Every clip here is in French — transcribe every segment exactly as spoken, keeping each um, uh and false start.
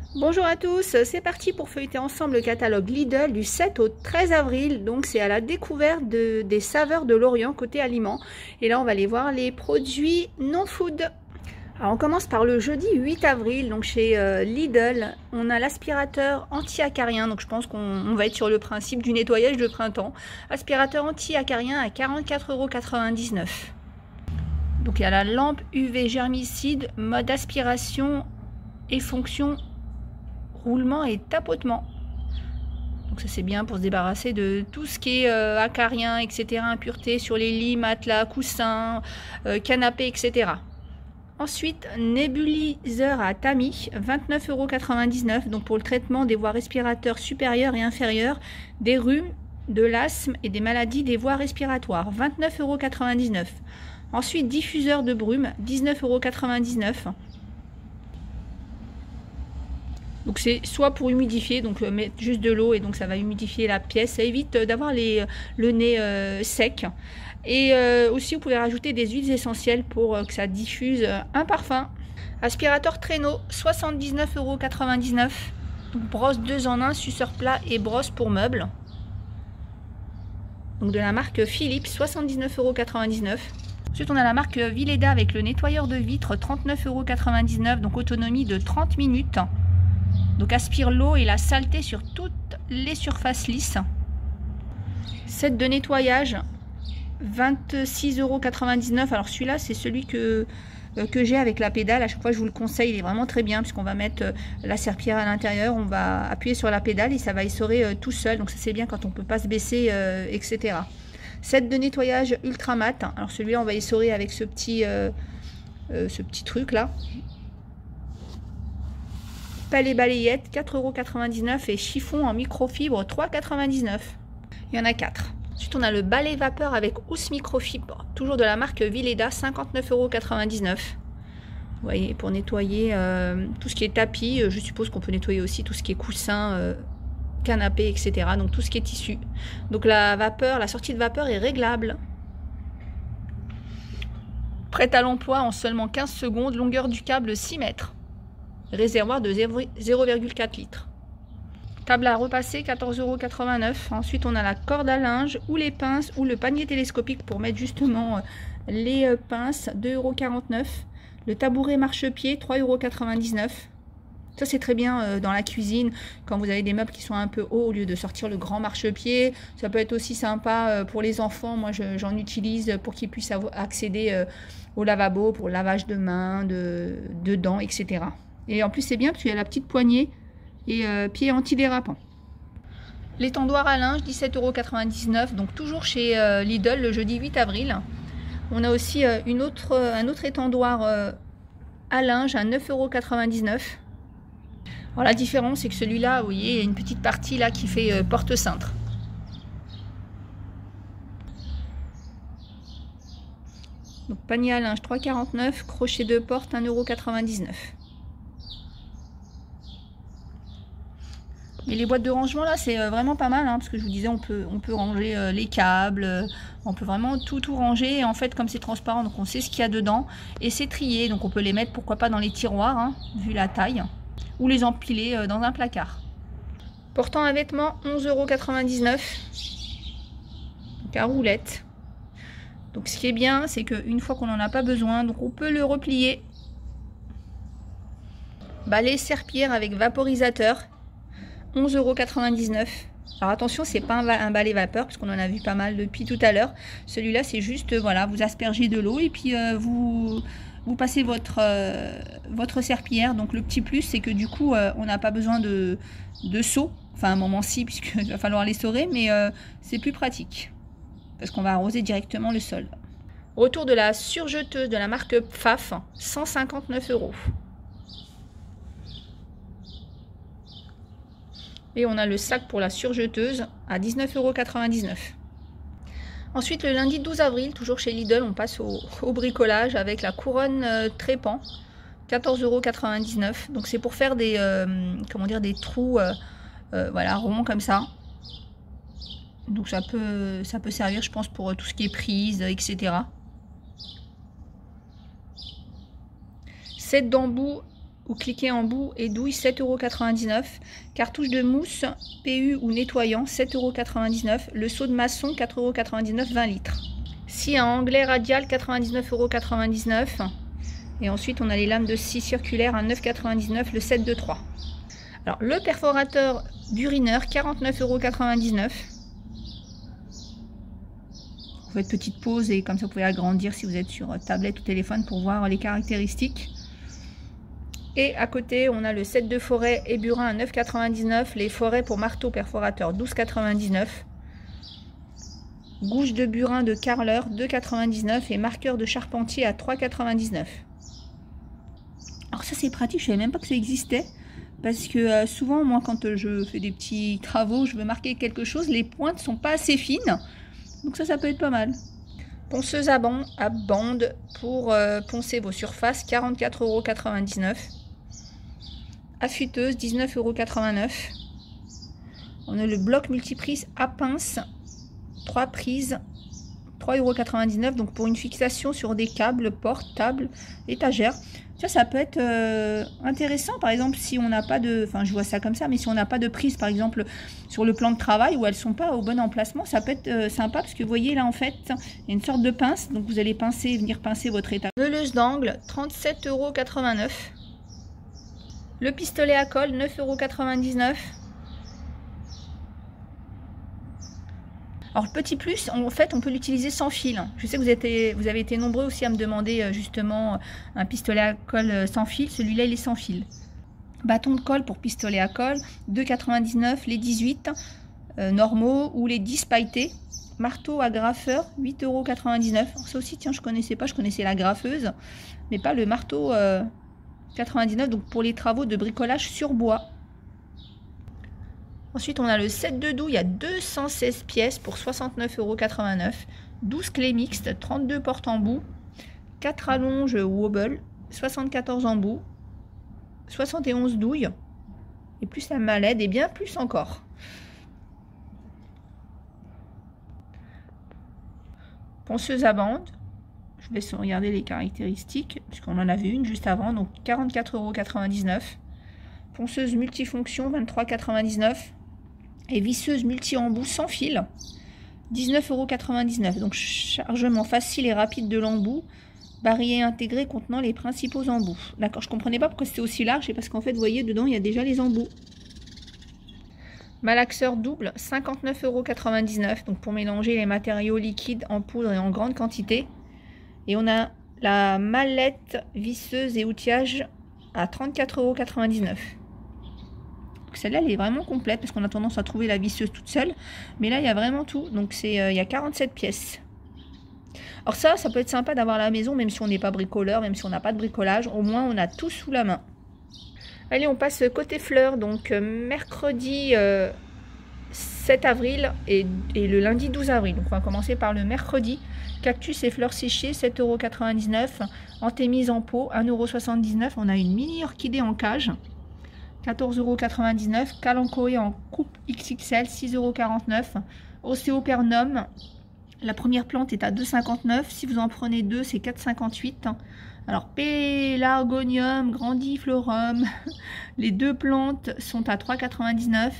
Bonjour à tous, c'est parti pour feuilleter ensemble le catalogue Lidl du sept au treize avril. Donc c'est à la découverte de, des saveurs de l'Orient côté aliments. Et là on va aller voir les produits non food. Alors on commence par le jeudi huit avril, donc chez euh, Lidl, on a l'aspirateur anti-acarien. Donc je pense qu'on va être sur le principe du nettoyage de printemps. Aspirateur anti-acarien à quarante-quatre euros quatre-vingt-dix-neuf. Donc il y a la lampe U V germicide, mode aspiration et fonction roulement et tapotement. Donc ça c'est bien pour se débarrasser de tout ce qui est euh, acarien, et cetera. Impureté sur les lits, matelas, coussins, euh, canapés, et cetera. Ensuite, nébuliseur à tamis, vingt-neuf euros quatre-vingt-dix-neuf. Donc pour le traitement des voies respirateurs supérieures et inférieures, des rhumes, de l'asthme et des maladies des voies respiratoires, vingt-neuf euros quatre-vingt-dix-neuf. Ensuite, diffuseur de brume, dix-neuf euros quatre-vingt-dix-neuf. Donc c'est soit pour humidifier, donc euh, mettre juste de l'eau et donc ça va humidifier la pièce, ça évite euh, d'avoir les le nez euh, sec. Et euh, aussi vous pouvez rajouter des huiles essentielles pour euh, que ça diffuse euh, un parfum. Aspirateur traîneau, soixante-dix-neuf euros quatre-vingt-dix-neuf. Donc brosse deux en un, suceur plat et brosse pour meubles. Donc de la marque Philips, soixante-dix-neuf euros quatre-vingt-dix-neuf. Ensuite on a la marque Vileda avec le nettoyeur de vitres, trente-neuf euros quatre-vingt-dix-neuf, donc autonomie de trente minutes. Donc aspire l'eau et la saleté sur toutes les surfaces lisses. Set de nettoyage, vingt-six euros quatre-vingt-dix-neuf. Alors celui-là c'est celui que, euh, que j'ai avec la pédale. À chaque fois je vous le conseille, il est vraiment très bien puisqu'on va mettre euh, la serpillière à l'intérieur. On va appuyer sur la pédale et ça va essorer euh, tout seul. Donc ça c'est bien quand on ne peut pas se baisser, euh, et cetera. Set de nettoyage ultra mat. Alors celui-là on va essorer avec ce petit, euh, euh, ce petit truc là. Palais balayette, quatre euros quatre-vingt-dix-neuf et chiffon en microfibre, trois euros quatre-vingt-dix-neuf. Il y en a quatre. Ensuite, on a le balai vapeur avec housse microfibre, toujours de la marque Vileda, cinquante-neuf euros quatre-vingt-dix-neuf. Vous voyez, pour nettoyer euh, tout ce qui est tapis, je suppose qu'on peut nettoyer aussi tout ce qui est coussin, euh, canapé, et cetera. Donc tout ce qui est tissu. Donc la vapeur, la sortie de vapeur est réglable. Prête à l'emploi en seulement quinze secondes, longueur du câble six mètres. Réservoir de zéro virgule quatre litres. Table à repasser, quatorze euros quatre-vingt-neuf. Ensuite, on a la corde à linge ou les pinces ou le panier télescopique pour mettre justement les pinces, deux euros quarante-neuf. Le tabouret marchepied, trois euros quatre-vingt-dix-neuf. Ça, c'est très bien dans la cuisine quand vous avez des meubles qui sont un peu hauts au lieu de sortir le grand marchepied. Ça peut être aussi sympa pour les enfants. Moi, j'en utilise pour qu'ils puissent accéder au lavabo pour le lavage de mains, de, de dents, et cetera. Et en plus c'est bien parce qu'il y a la petite poignée et euh, pied antidérapant. L'étendoir à linge, dix-sept euros quatre-vingt-dix-neuf, donc toujours chez euh, Lidl le jeudi huit avril. On a aussi euh, une autre, euh, un autre étendoir euh, à linge à neuf euros quatre-vingt-dix-neuf. Alors la différence c'est que celui-là, vous voyez, il y a une petite partie là qui fait euh, porte-cintre. Donc panier à linge trois euros quarante-neuf, crochet de porte un euro quatre-vingt-dix-neuf. Et les boîtes de rangement là c'est vraiment pas mal hein, parce que je vous disais on peut, on peut ranger euh, les câbles, euh, on peut vraiment tout tout ranger et en fait comme c'est transparent donc on sait ce qu'il y a dedans et c'est trié donc on peut les mettre pourquoi pas dans les tiroirs hein, vu la taille ou les empiler euh, dans un placard. Portant un vêtement onze euros quatre-vingt-dix-neuf, donc à roulette. Donc ce qui est bien c'est qu'une fois qu'on n'en a pas besoin donc on peut le replier. Balai serpillière avec vaporisateur, onze euros quatre-vingt-dix-neuf. Alors attention, c'est pas un, un balai vapeur parce qu'on en a vu pas mal depuis tout à l'heure. Celui-là, c'est juste, voilà, vous aspergez de l'eau et puis euh, vous, vous passez votre, euh, votre serpillière. Donc le petit plus, c'est que du coup, euh, on n'a pas besoin de, de seau. Enfin, à un moment si, puisqu'il va falloir les saurer, mais euh, c'est plus pratique parce qu'on va arroser directement le sol. Retour de la surjeteuse de la marque Pfaff, cent cinquante-neuf euros. Et on a le sac pour la surjeteuse à dix-neuf euros quatre-vingt-dix-neuf. Ensuite, le lundi douze avril, toujours chez Lidl, on passe au, au bricolage avec la couronne euh, trépan, quatorze euros quatre-vingt-dix-neuf. Donc c'est pour faire des, euh, comment dire, des trous euh, euh, voilà, ronds comme ça. Donc ça peut, ça peut servir, je pense, pour tout ce qui est prise, et cetera. Set d'embout ou cliquez en bout et douille sept euros quatre-vingt-dix-neuf. Cartouche de mousse P U ou nettoyant sept euros quatre-vingt-dix-neuf. Le seau de maçon quatre euros quatre-vingt-dix-neuf, vingt litres. Scie à anglais radial quatre-vingt-dix-neuf euros quatre-vingt-dix-neuf. Et ensuite on a les lames de scie circulaire à neuf euros quatre-vingt-dix-neuf, le sept de trois. Alors le perforateur d'urineur quarante-neuf euros quatre-vingt-dix-neuf. Vous faites petite pause et comme ça vous pouvez agrandir si vous êtes sur tablette ou téléphone pour voir les caractéristiques. Et à côté on a le set de forêt et burin à neuf euros quatre-vingt-dix-neuf, les forêts pour marteau perforateur douze euros quatre-vingt-dix-neuf, gouge de burin de carreleur deux euros quatre-vingt-dix-neuf et marqueur de charpentier à trois euros quatre-vingt-dix-neuf. Alors ça c'est pratique, je ne savais même pas que ça existait parce que euh, souvent moi quand je fais des petits travaux, je veux marquer quelque chose, les pointes ne sont pas assez fines. Donc ça, ça peut être pas mal. Ponceuse à bande, à bande pour euh, poncer vos surfaces, quarante-quatre euros quatre-vingt-dix-neuf. Affûteuse, dix-neuf euros quatre-vingt-neuf. On a le bloc multiprise à pince, trois prises, trois euros quatre-vingt-dix-neuf. Donc pour une fixation sur des câbles, portes, tables, étagères. Ça, ça peut être euh, intéressant, par exemple, si on n'a pas de... Enfin, je vois ça comme ça, mais si on n'a pas de prise, par exemple, sur le plan de travail, où elles ne sont pas au bon emplacement, ça peut être euh, sympa, parce que vous voyez, là, en fait, il y a une sorte de pince, donc vous allez pincer, venir pincer votre étage. Meuleuse d'angle, trente-sept euros quatre-vingt-neuf. Le pistolet à colle, neuf euros quatre-vingt-dix-neuf. Alors le petit plus, en fait, on peut l'utiliser sans fil. Je sais que vous, êtes, vous avez été nombreux aussi à me demander justement un pistolet à colle sans fil. Celui-là, il est sans fil. Bâton de colle pour pistolet à colle, deux euros quatre-vingt-dix-neuf, les dix-huit euh, normaux ou les dix pailletés. Marteau à graffeur, huit euros quatre-vingt-dix-neuf. Ça aussi, tiens, je connaissais pas, je connaissais la graffeuse, mais pas le marteau euh, quatre-vingt-dix-neuf, donc pour les travaux de bricolage sur bois. Ensuite, on a le set de douille à deux cent seize pièces pour soixante-neuf euros quatre-vingt-neuf. douze clés mixtes, trente-deux portes embout, quatre allonges wobble, soixante-quatorze embouts, soixante et onze douilles, et plus la mallette, et bien plus encore. Ponceuse à bande. Je vous laisse regarder les caractéristiques, puisqu'on en avait une juste avant, donc quarante-quatre euros quatre-vingt-dix-neuf. Ponceuse multifonction, vingt-trois euros quatre-vingt-dix-neuf. Et visseuse multi-embout sans fil, dix-neuf euros quatre-vingt-dix-neuf. Donc chargement facile et rapide de l'embout, barillet intégré contenant les principaux embouts. D'accord, je ne comprenais pas pourquoi c'était aussi large, et parce qu'en fait, vous voyez, dedans, il y a déjà les embouts. Malaxeur double, cinquante-neuf euros quatre-vingt-dix-neuf. Donc pour mélanger les matériaux liquides en poudre et en grande quantité. Et on a la mallette visseuse et outillage à trente-quatre euros quatre-vingt-dix-neuf. Celle-là, elle est vraiment complète parce qu'on a tendance à trouver la visseuse toute seule. Mais là, il y a vraiment tout. Donc, c'est, euh, il y a quarante-sept pièces. Alors ça, ça peut être sympa d'avoir à la maison, même si on n'est pas bricoleur, même si on n'a pas de bricolage. Au moins, on a tout sous la main. Allez, on passe côté fleurs. Donc, euh, mercredi euh, sept avril et, et le lundi douze avril. Donc, on va commencer par le mercredi. Cactus et fleurs séchées, sept euros quatre-vingt-dix-neuf. Antémise en pot, un euro soixante-dix-neuf. On a une mini orchidée en cage. quatorze euros quatre-vingt-dix-neuf, Kalanchoé en coupe X X L, six euros quarante-neuf. Océopernum, la première plante est à deux euros cinquante-neuf. Si vous en prenez deux, c'est quatre euros cinquante-huit. Alors, Pélargonium, Grandiflorum, les deux plantes sont à trois euros quatre-vingt-dix-neuf.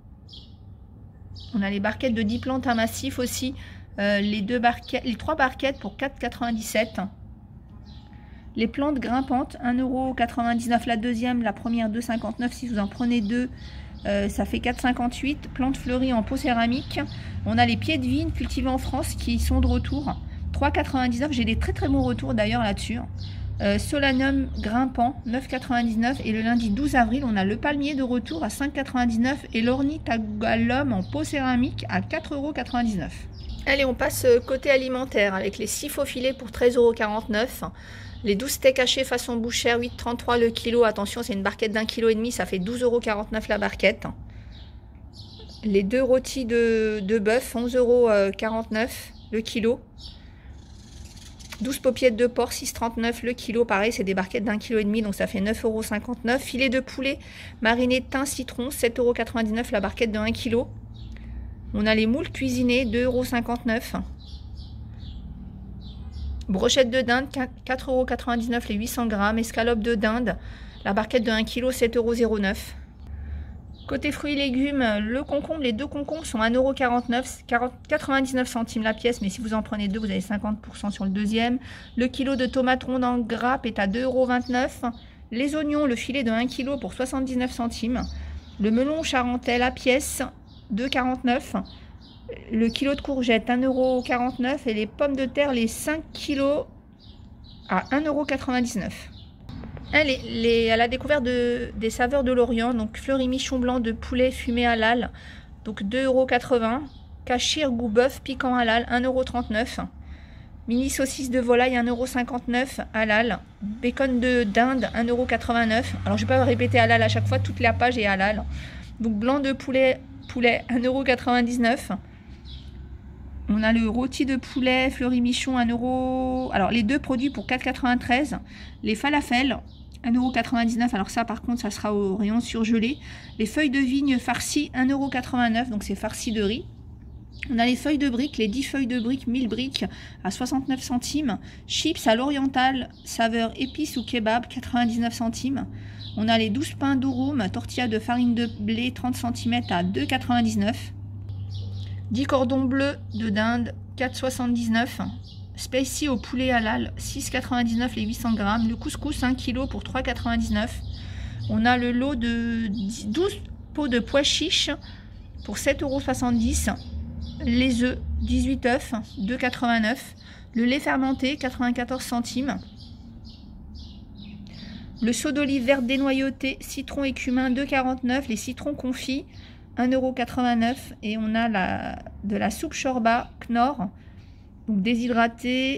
On a les barquettes de dix plantes à massif aussi. Euh, les, deux barquettes, les trois barquettes pour quatre euros quatre-vingt-dix-sept. Les plantes grimpantes, un euro quatre-vingt-dix-neuf la deuxième, la première deux euros cinquante-neuf. Si vous en prenez deux, euh, ça fait quatre euros cinquante-huit. Plantes fleuries en pot céramique. On a les pieds de vigne cultivés en France qui sont de retour. trois euros quatre-vingt-dix-neuf. J'ai des très très bons retours d'ailleurs là-dessus. Euh, Solanum grimpant, neuf euros quatre-vingt-dix-neuf. Et le lundi douze avril, on a le palmier de retour à cinq euros quatre-vingt-dix-neuf. Et l'ornithalum en pot céramique à quatre euros quatre-vingt-dix-neuf. Allez, on passe côté alimentaire avec les six faux filets pour treize euros quarante-neuf. Les douze steaks hachés façon bouchère, huit euros trente-trois le kilo. Attention, c'est une barquette d'un kilo et demi, ça fait douze euros quarante-neuf la barquette. Les deux rôtis de, de bœuf, onze euros quarante-neuf le kilo. douze paupiettes de porc, six euros trente-neuf le kilo. Pareil, c'est des barquettes d'un kilo et demi, donc ça fait neuf euros cinquante-neuf. Filet de poulet mariné de thym citron, sept euros quatre-vingt-dix-neuf la barquette de un kilo. On a les moules cuisinés, deux euros cinquante-neuf. Brochette de dinde, quatre euros quatre-vingt-dix-neuf les huit cents grammes. Escalope de dinde, La barquette de un kilo, sept euros zéro neuf. Côté fruits et légumes, le concombre, les deux concombres sont un euro quarante-neuf, quatre-vingt-dix-neuf centimes la pièce, mais si vous en prenez deux, vous avez cinquante pour cent sur le deuxième. Le kilo de tomates rondes en grappe est à deux euros vingt-neuf. Les oignons, le filet de un kilo pour soixante-dix-neuf centimes. Le melon charentais, la pièce, deux euros quarante-neuf. Le kilo de courgettes, un euro quarante-neuf. Et les pommes de terre, les cinq kilos à un euro quatre-vingt-dix-neuf. Elle est à la découverte de, des saveurs de l'Orient, donc fleury michon blanc de poulet fumé halal, donc deux euros quatre-vingts. Cachir goût bœuf piquant halal, un euro trente-neuf. Mini saucisse de volaille, un euro cinquante-neuf halal. Bacon de dinde, un euro quatre-vingt-neuf. Alors je ne vais pas répéter halal à chaque fois, toute la page est halal. Donc blanc de poulet, poulet un euro quatre-vingt-dix-neuf. On a le rôti de poulet fleury michon, un euro. Alors les deux produits pour quatre euros quatre-vingt-treize. Les falafels, un euro quatre-vingt-dix-neuf. Alors ça par contre ça sera au rayon surgelé. Les feuilles de vigne farcies, un euro quatre-vingt-neuf. Donc c'est farci de riz. On a les feuilles de briques, les dix feuilles de briques, mille briques à soixante-neuf centimes. Chips à l'oriental, saveur épices ou kebab, quatre-vingt-dix-neuf centimes. On a les douze pains d'Ouroum, tortilla de farine de blé, trente centimètres à deux euros quatre-vingt-dix-neuf. dix cordons bleus de dinde, quatre euros soixante-dix-neuf. Spicy au poulet halal, six euros quatre-vingt-dix-neuf les huit cents grammes. Le couscous, un kilo pour trois euros quatre-vingt-dix-neuf. On a le lot de douze pots de pois chiches pour sept euros soixante-dix. Les œufs, dix-huit œufs, deux euros quatre-vingt-neuf. Le lait fermenté, quatre-vingt-quatorze centimes. Le seau d'olive verte dénoyauté, citron et cumin, deux euros quarante-neuf. Les citrons confits, un euro quatre-vingt-neuf. Et on a la, de la soupe shorba Knorr, donc déshydraté.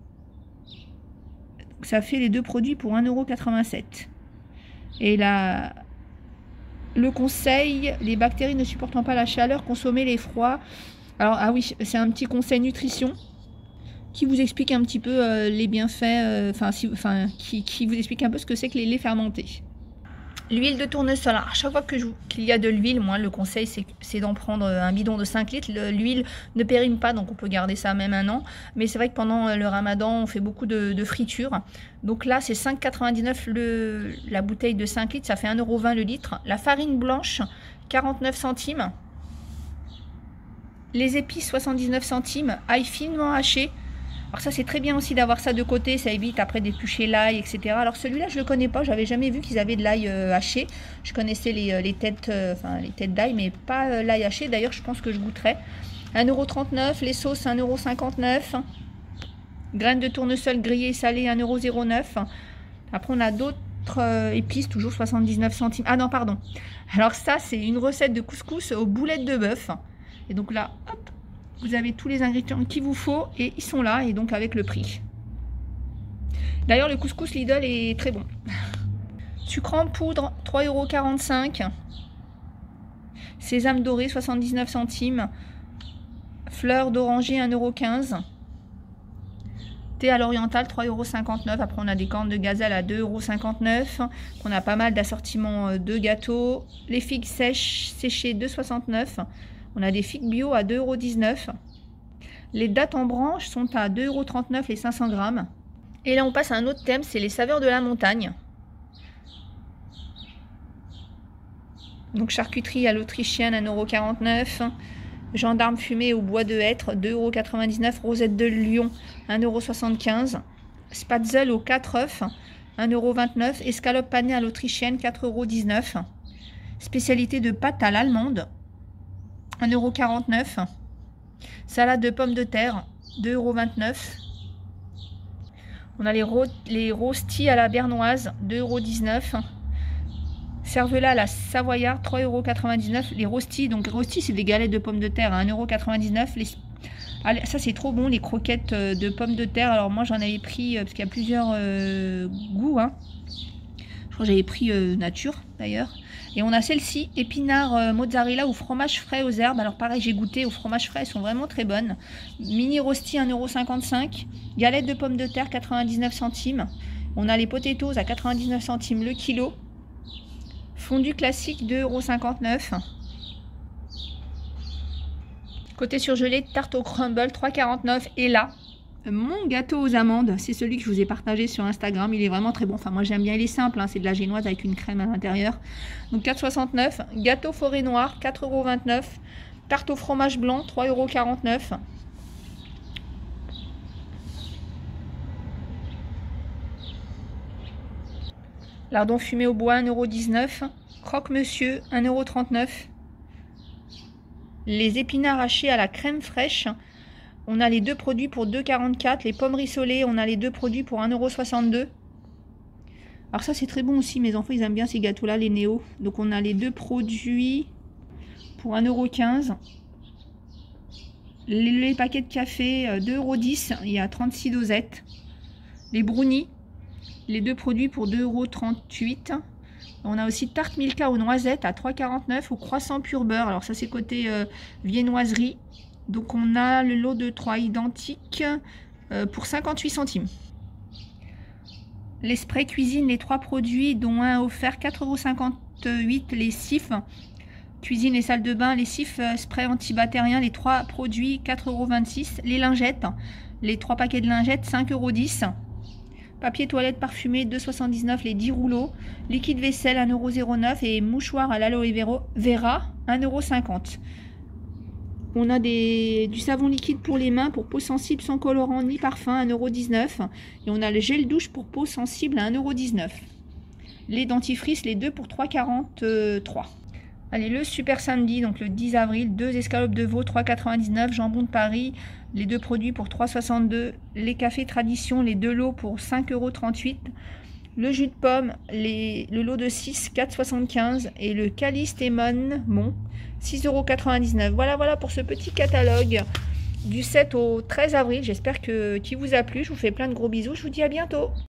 Ça fait les deux produits pour un euro quatre-vingt-sept. Et la, le conseil, les bactéries ne supportant pas la chaleur, consommer les froids. Alors, ah oui, c'est un petit conseil nutrition qui vous explique un petit peu euh, les bienfaits, enfin, euh, si, qui, qui vous explique un peu ce que c'est que les laits fermentés. L'huile de tournesol, à chaque fois qu'il y a de l'huile, moi le conseil c'est d'en prendre un bidon de cinq litres. L'huile ne périme pas, donc on peut garder ça même un an. Mais c'est vrai que pendant le ramadan, on fait beaucoup de, de fritures. Donc là, c'est cinq euros quatre-vingt-dix-neuf la bouteille de cinq litres, ça fait un euro vingt le litre. La farine blanche, quarante-neuf centimes. Les épices, soixante-dix-neuf centimes. Ail finement haché. Alors ça c'est très bien aussi d'avoir ça de côté, ça évite après d'éplucher l'ail, et cetera. Alors celui-là je ne le connais pas, j'avais jamais vu qu'ils avaient de l'ail euh, haché. Je connaissais les, les têtes, euh, enfin les têtes d'ail, mais pas euh, l'ail haché. D'ailleurs je pense que je goûterai. un euro trente-neuf, les sauces un euro cinquante-neuf. Graines de tournesol grillées salées un euro zéro neuf. Après on a d'autres euh, épices, toujours soixante-dix-neuf centimes. Ah non pardon. Alors ça c'est une recette de couscous aux boulettes de bœuf. Et donc là, hop, vous avez tous les ingrédients qu'il vous faut et ils sont là et donc avec le prix. D'ailleurs le couscous Lidl est très bon. Sucre en poudre, trois euros quarante-cinq. Sésame doré, soixante-dix-neuf centimes. Fleurs d'oranger, un euro quinze. Thé à l'oriental, trois euros cinquante-neuf. Après on a des cornes de gazelle à deux euros cinquante-neuf. On a pas mal d'assortiments de gâteaux. Les figues sèches séchées, deux euros soixante-neuf. On a des figues bio à deux euros dix-neuf. Les dattes en branche sont à deux euros trente-neuf les cinq cents grammes. Et là, on passe à un autre thème, c'est les saveurs de la montagne. Donc, charcuterie à l'autrichienne, un euro quarante-neuf. Gendarme fumé au bois de hêtre, deux euros quatre-vingt-dix-neuf. Rosette de lion, un euro soixante-quinze. Spatzel aux quatre œufs, un euro vingt-neuf. Escalope panée à l'autrichienne, quatre euros dix-neuf. Spécialité de pâte à l'allemande, un euro quarante-neuf. Salade de pommes de terre, deux euros vingt-neuf. On a les, ro les rostis à la bernoise, deux euros dix-neuf. Cervelas à la savoyarde, trois euros quatre-vingt-dix-neuf. Les rostis, donc rostis c'est des galettes de pommes de terre à un euro quatre-vingt-dix-neuf. Les... Ah, ça c'est trop bon, les croquettes de pommes de terre. Alors moi j'en avais pris, parce qu'il y a plusieurs euh, goûts. Hein. Je crois que j'avais pris euh, nature d'ailleurs. Et on a celle-ci, épinard euh, mozzarella ou fromage frais aux herbes. Alors pareil, j'ai goûté au fromage frais, elles sont vraiment très bonnes. Mini rosti, un euro cinquante-cinq. Galette de pommes de terre, quatre-vingt-dix-neuf centimes. On a les potatoes à quatre-vingt-dix-neuf centimes le kilo. Fondu classique, deux euros cinquante-neuf. Côté surgelé, tarte au crumble, trois euros quarante-neuf. Et là, mon gâteau aux amandes. C'est celui que je vous ai partagé sur Instagram. Il est vraiment très bon. Enfin, moi, j'aime bien. Il est simple. Hein. C'est de la génoise avec une crème à l'intérieur. Donc, quatre euros soixante-neuf. Gâteau forêt noire, quatre euros vingt-neuf. Tarte au fromage blanc, trois euros quarante-neuf. Lardon fumé au bois, un euro dix-neuf. Croque-monsieur, un euro trente-neuf. Les épinards hachés à la crème fraîche. On a les deux produits pour deux euros quarante-quatre. Les pommes rissolées, on a les deux produits pour un euro soixante-deux. Alors ça, c'est très bon aussi. Mes enfants, ils aiment bien ces gâteaux-là, les néo. Donc on a les deux produits pour un euro quinze. Les, les paquets de café, deux euros dix. Il y a trente-six dosettes. Les brownies, les deux produits pour deux euros trente-huit. On a aussi tarte Milka aux noisettes à trois euros quarante-neuf ou croissant pur beurre. Alors ça, c'est côté euh, viennoiserie. Donc on a le lot de trois identiques euh, pour cinquante-huit centimes. Les sprays cuisine, les trois produits dont un offert quatre euros cinquante-huit. Les cifs cuisine et salle de bain, les cifs euh, spray antibactérien, les trois produits quatre euros vingt-six. Les lingettes, les trois paquets de lingettes cinq euros dix. Papier toilette parfumé deux euros soixante-dix-neuf les dix rouleaux. Liquide vaisselle un euro zéro neuf et mouchoir à l'aloe vera un euro cinquante. On a des, du savon liquide pour les mains pour peau sensible sans colorant ni parfum, un euro dix-neuf. Et on a le gel douche pour peau sensible à un euro dix-neuf. Les dentifrices, les deux pour trois euros quarante-trois. Allez, le super samedi, donc le dix avril, deux escalopes de veau, trois euros quatre-vingt-dix-neuf. Jambon de Paris, les deux produits pour trois euros soixante-deux. Les cafés tradition, les deux lots pour cinq euros trente-huit. Le jus de pomme, les, le lot de six, quatre euros soixante-quinze. Et le Calice Lemon Mon, six euros quatre-vingt-dix-neuf. Voilà, voilà pour ce petit catalogue du sept au treize avril. J'espère que qu'il vous a plu. Je vous fais plein de gros bisous. Je vous dis à bientôt.